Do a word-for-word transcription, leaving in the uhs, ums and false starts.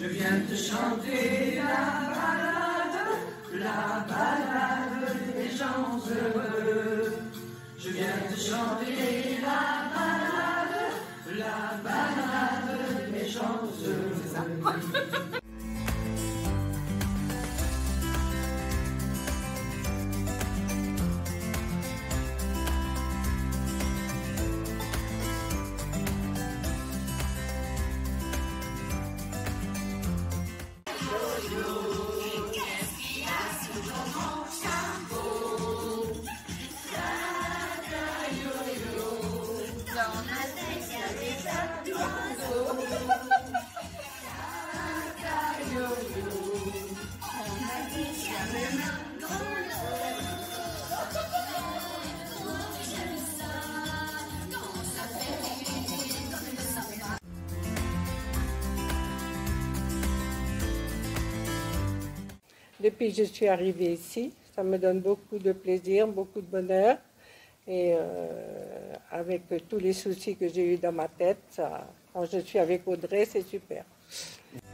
Je viens te chanter la balade, la balade des gens heureux. Je viens te chanter la balade, la balade des gens heureux. Depuis que je suis arrivée ici, ça me donne beaucoup de plaisir, beaucoup de bonheur. Et euh, avec tous les soucis que j'ai eus dans ma tête, ça, quand je suis avec Audrey, c'est super.